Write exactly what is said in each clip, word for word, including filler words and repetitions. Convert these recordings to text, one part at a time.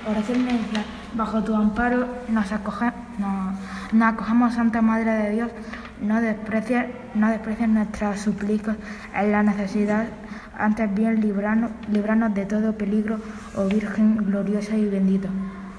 oración necesaria. Bajo tu amparo nos, acoge, nos, nos acogemos, Santa Madre de Dios. No desprecies, no desprecies nuestras súplicas en la necesidad, antes bien libranos, libranos de todo peligro, oh Virgen gloriosa y bendita.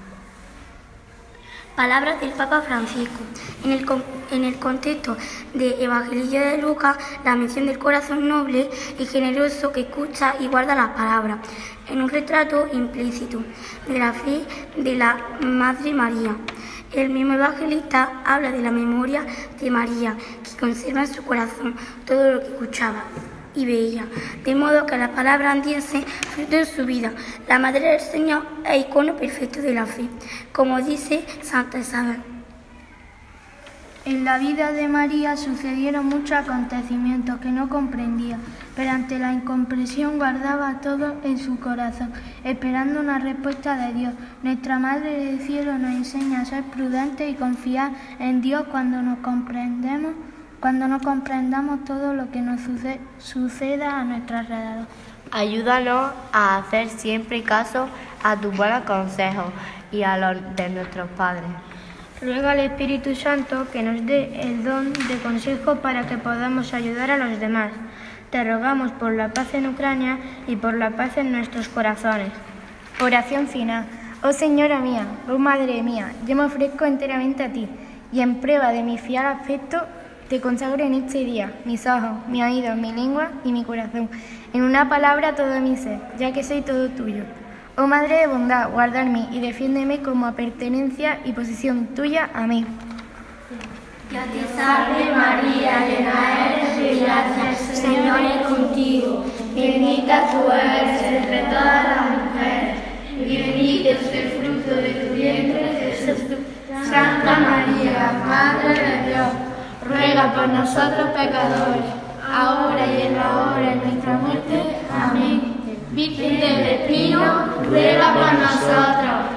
Palabras del Papa Francisco. En el, en el contexto del Evangelio de Lucas, la mención del corazón noble y generoso que escucha y guarda las palabras, en un retrato implícito de la fe de la Madre María. El mismo evangelista habla de la memoria de María, que conserva en su corazón todo lo que escuchaba y veía, de modo que la palabra diese fruto en su vida. La Madre del Señor es icono perfecto de la fe, como dice Santa Isabel. En la vida de María sucedieron muchos acontecimientos que no comprendía, pero ante la incomprensión guardaba todo en su corazón, esperando una respuesta de Dios. Nuestra Madre del Cielo nos enseña a ser prudentes y confiar en Dios cuando nos comprendemos, cuando no comprendamos todo lo que nos sucede, suceda a nuestro alrededor. Ayúdanos a hacer siempre caso a tus buenos consejos y a los de nuestros padres. Ruega al Espíritu Santo que nos dé el don de consejo para que podamos ayudar a los demás. Te rogamos por la paz en Ucrania y por la paz en nuestros corazones. Oración final. Oh Señora mía, oh Madre mía, yo me ofrezco enteramente a ti y en prueba de mi fiel afecto te consagro en este día mis ojos, mis oídos, mi lengua y mi corazón. En una palabra todo mi ser, ya que soy todo tuyo. Oh Madre de bondad, guardarme y defiéndeme como pertenencia y posesión tuya. Amén. Dios te salve María, llena eres de gracia, el Señor es contigo. Bendita tú eres entre todas las mujeres, y bendito es el fruto de tu vientre, Jesús. Santa María, Madre de Dios, ruega por nosotros pecadores, ahora y en la hora de nuestra muerte. Amén. Virgen del Espino, ruega por nosotros.